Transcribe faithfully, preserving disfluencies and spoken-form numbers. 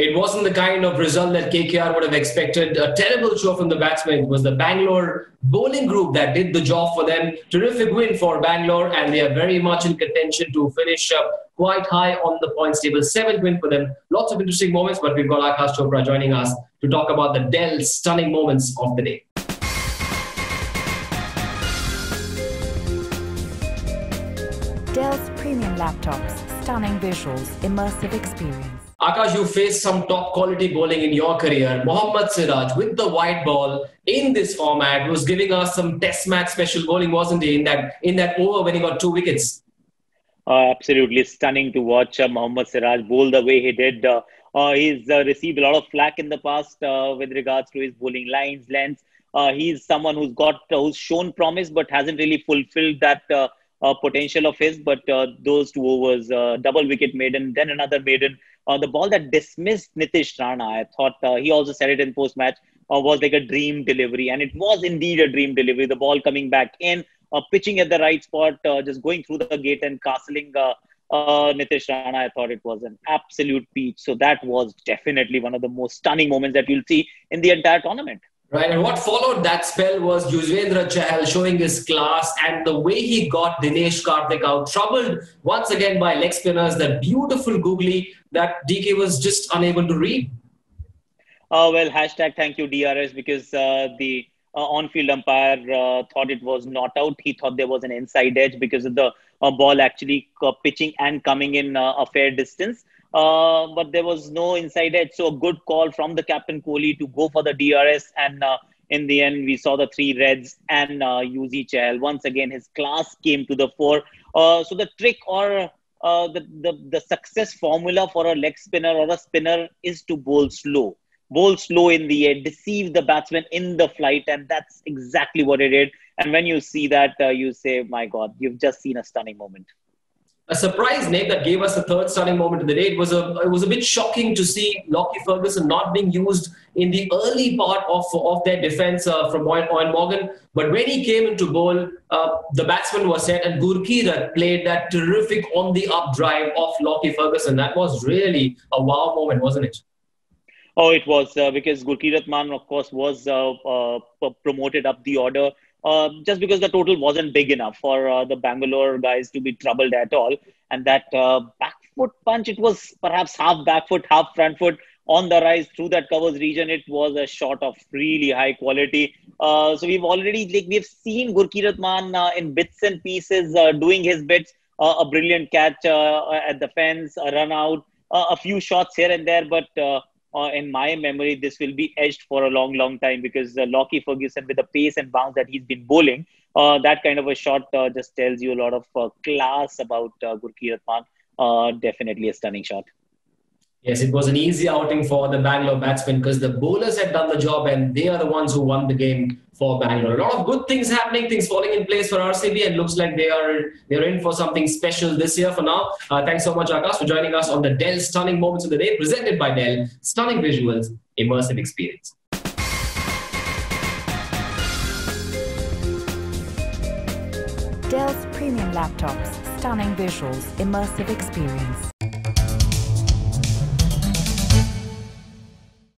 It wasn't the kind of result that K K R would have expected. A terrible show from the batsmen. It was the Bangalore bowling group that did the job for them. Terrific win for Bangalore, and they are very much in contention to finish up quite high on the points table. Seventh win for them. Lots of interesting moments, but we've got Akash Chopra joining us to talk about the Dell stunning moments of the day. Dell's premium laptops, stunning visuals, immersive experience. Akash, you faced some top quality bowling in your career. Mohammad Siraj with the white ball in this format was giving us some test match special bowling, wasn't he, in that in that over when he got two wickets? Uh, absolutely stunning to watch uh, Mohammad Siraj bowl the way he did. Uh, uh, he's uh, received a lot of flack in the past uh, with regards to his bowling lines, lengths. Uh, he's someone who's got uh, who's shown promise but hasn't really fulfilled that uh, uh, potential of his. But uh, those two overs, uh, double wicket maiden, then another maiden. Uh, the ball that dismissed Nitish Rana, I thought uh, he also said it in post-match, uh, was like a dream delivery. And it was indeed a dream delivery. The ball coming back in, uh, pitching at the right spot, uh, just going through the gate and castling uh, uh, Nitish Rana. I thought it was an absolute peach. So that was definitely one of the most stunning moments that you'll see in the entire tournament. Right, and what followed that spell was Yuzvendra Chahal showing his class, and the way he got Dinesh Karthik out, troubled once again by leg spinners, that beautiful googly that D K was just unable to read. Uh, well, hashtag thank you D R S, because uh, the uh, on-field umpire uh, thought it was not out. He thought there was an inside edge because of the uh, ball actually uh, pitching and coming in uh, a fair distance. Uh, but there was no inside edge. So a good call from the captain Kohli to go for the D R S. And uh, in the end, we saw the three reds and uh, Yuzi Chahal. Once again, his class came to the fore. Uh, so the trick or uh, the, the, the success formula for a leg spinner or a spinner is to bowl slow. Bowl slow in the air, deceive the batsman in the flight. And that's exactly what he did. And when you see that, uh, you say, my God, you've just seen a stunning moment. A surprise name that gave us the third stunning moment of the day. It was a it was a bit shocking to see Lockie Ferguson not being used in the early part of, of their defense uh, from Eoin Morgan. But when he came into bowl, uh, the batsman was set, and Gurkeerat played that terrific on the up drive of Lockie Ferguson. That was really a wow moment, wasn't it? Oh, it was uh, because Gurkeerat Maan, of course, was uh, uh, promoted up the order. Uh, just because the total wasn't big enough for uh, the Bangalore guys to be troubled at all. And that uh, back foot punch, it was perhaps half back foot, half front foot on the rise through that covers region. It was a shot of really high quality. Uh, so we've already, like, we've seen Gurkeerat Maan uh, in bits and pieces uh, doing his bits. Uh, a brilliant catch uh, at the fence, a run out, uh, a few shots here and there. But uh, Uh, in my memory, this will be edged for a long, long time, because uh, Lockie Ferguson, with the pace and bounce that he's been bowling, uh, that kind of a shot uh, just tells you a lot of uh, class about uh, Gurkeerat Maan. Uh, definitely a stunning shot. Yes, it was an easy outing for the Bangalore batsmen because the bowlers had done the job, and they are the ones who won the game for Bangalore. A lot of good things happening, things falling in place for R C B, and looks like they are they're in for something special this year for now. Uh, thanks so much, Akash, for joining us on the Dell Stunning Moments of the Day, presented by Dell. Stunning visuals, immersive experience. Dell's premium laptops, stunning visuals, immersive experience.